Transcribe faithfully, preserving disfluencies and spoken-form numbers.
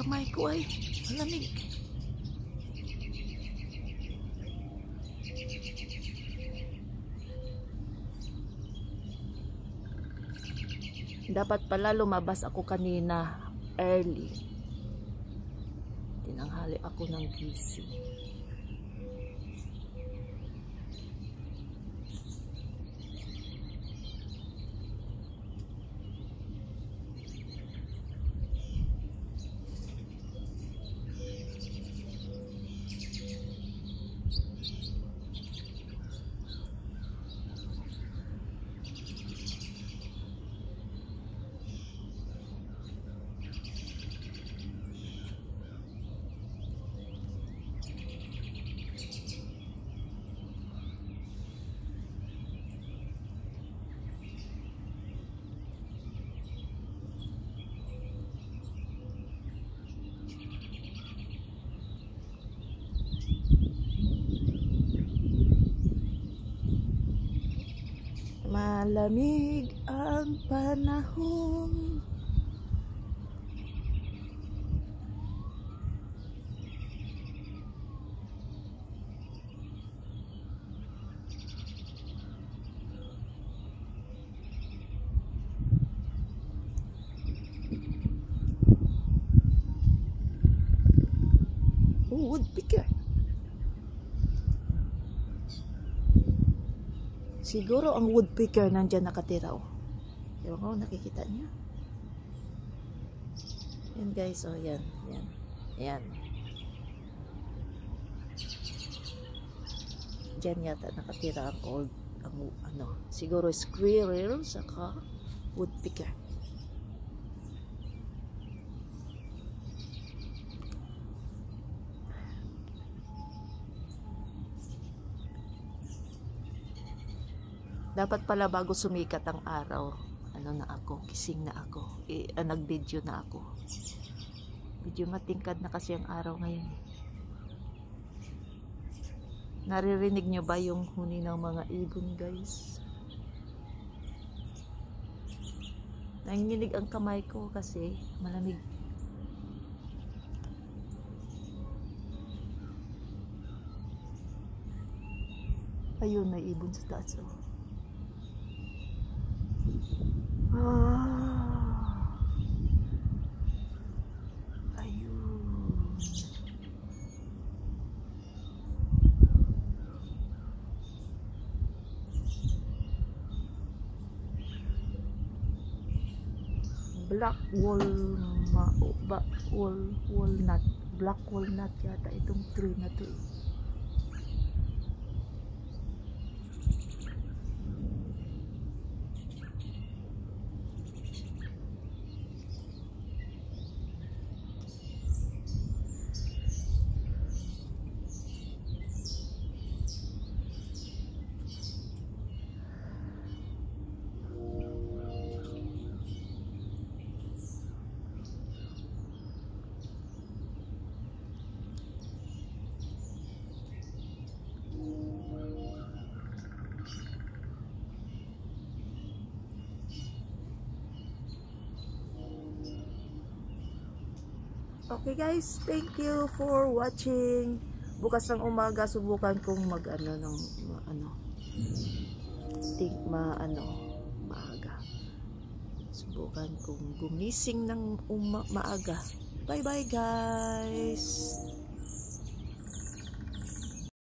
kamay ko ay malamig. Dapat pala lumabas ako kanina early. Tinanghali ako ng gising. Malamig ang panahon. Oh, woodpecker. Siguro ang woodpecker nandyan nakatira. Oh. Ewan ko, nakikita niya. Yan guys, oh yan. Yan. Yan. Diyan yata nakatira ang old, ang ano, siguro squirrel saka woodpecker. Dapat pala bago sumikat ang araw, ano na ako, gising na ako, e, ah, nag-video na ako. Medyo matingkad na kasi ang araw ngayon. Naririnig nyo ba yung huni ng mga ibon guys? Nanginginig ang kamay ko kasi malamig. Ayun, may ibon sa taas oh. Ah, ayun. Black wall ma ba, wall walnut, black walnut yata itong tree na to. Okay guys, thank you for watching. Bukas ng umaga subukan kong mag ano ng ma, ano think ma ano maaga. Subukan kong gumising ng uma, maaga. Bye bye guys.